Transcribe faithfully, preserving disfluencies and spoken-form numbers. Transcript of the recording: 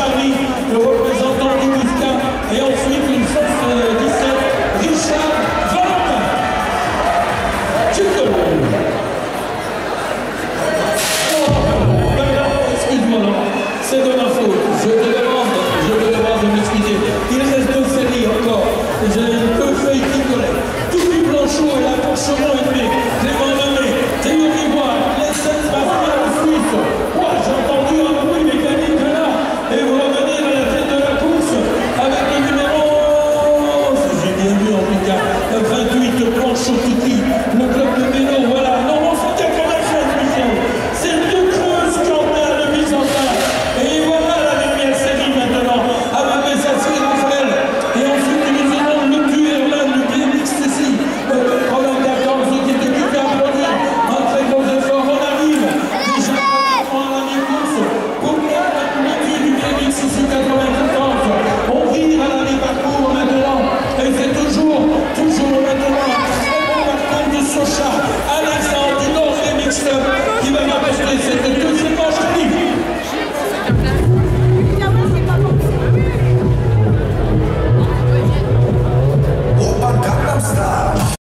Paris, le représentant du Bousquin, et ensuite une soixante-dix-sept, Richard Valentin. Chico. Excuse-moi, non, c'est de ma faute. Je te demande, je te demande de m'excuser. Il reste deux séries encore. J'ai deux feuilles qui collent. Tout du Blanchot et la Porcheron et demi. Clément Lemay, Théo Rivoire, les sept Pascal Suisse. Moi, j'ai entendu un bruit mécanique là. Et vous revenez à la tête de la course avec le numéro, si j'ai bien vu en tout cas, vingt-huit, Blanchot Titi, le club de Méno. Voilà. Non, on fait quatre-vingt-seize, Michel. C'est deux creux scandales de mise en place. Et voilà la dernière série maintenant, avec les assises Raphaël. Et ensuite, nous aurons le tueur là, le B M X ici, le quatre-vingt-quatorze qui est occupé à produire. Un très gros effort, on arrive. Déjà pratiquement à la mi-course. Pour le tuer du B M X ici, quatre-vingt-quatorze. On vire à la mi-parcours maintenant. Et c'est toujours, toujours maintenant un très bon parcours de Socha à l'instant du Nord B M X qui va m'apporter cette